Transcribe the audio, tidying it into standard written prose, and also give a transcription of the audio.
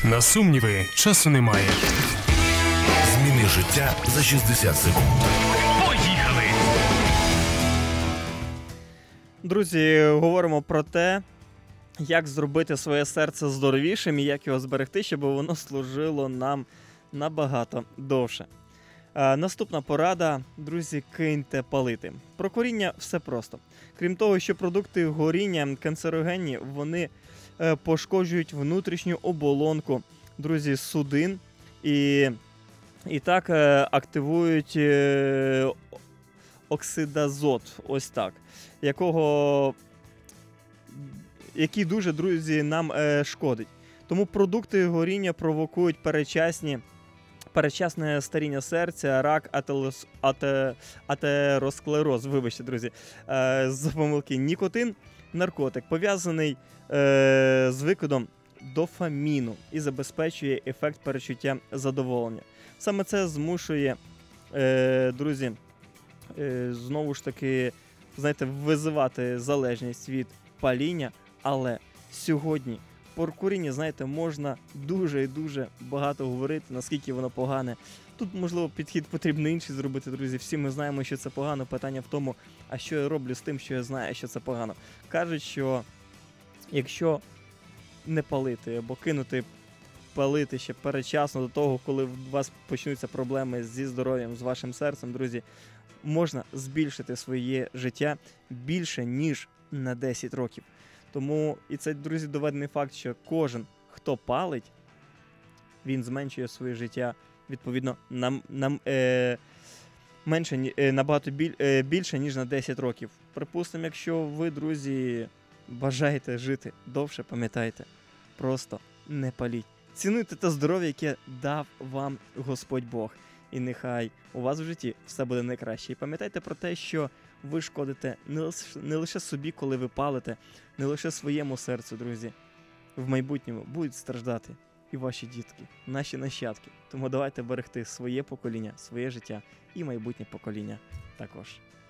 На сумніви часу немає. Зміни життя за 60 секунд. Поїхали! Друзі, говоримо про те, як зробити своє серце здоровішим і як його зберегти, щоб воно служило нам набагато довше. Наступна порада, друзі, киньте палити. Про куріння все просто. Крім того, що продукти горіння канцерогенні, вони пошкоджують внутрішню оболонку, друзі, судин і так активують оксидазот, ось так, який дуже, друзі, нам шкодить. Тому продукти горіння провокують передчасне старіння серця, рак, атеросклероз, вибачте, друзі, з помилки. Нікотин – наркотик, пов'язаний з викидом дофаміну і забезпечує ефект перечуття задоволення. Саме це змушує, друзі, знову ж таки, знаєте, визивати залежність від паління, але сьогодні про куріння, знаєте, можна дуже і дуже багато говорити, наскільки воно погане. Тут, можливо, підхід потрібно інший зробити, друзі. Всі ми знаємо, що це погано. Питання в тому, а що я роблю з тим, що я знаю, що це погано. Кажуть, що якщо не палити або кинути палити ще передчасно до того, коли у вас почнуться проблеми зі здоров'ям, з вашим серцем, друзі, можна збільшити своє життя більше, ніж на 10 років. Тому, і це, друзі, доведений факт, що кожен, хто палить, він зменшує своє життя, відповідно, набагато більше, ніж на 10 років. Припустимо, якщо ви, друзі, бажаєте жити довше, пам'ятайте, просто не паліть. Цінуйте те здоров'я, яке дав вам Господь Бог. І нехай у вас в житті все буде найкраще. І пам'ятайте про те, що ви шкодите не лише собі, коли ви палите, не лише своєму серцю, друзі. В майбутньому будуть страждати і ваші дітки, наші нащадки. Тому давайте берегти своє покоління, своє життя і майбутнє покоління також.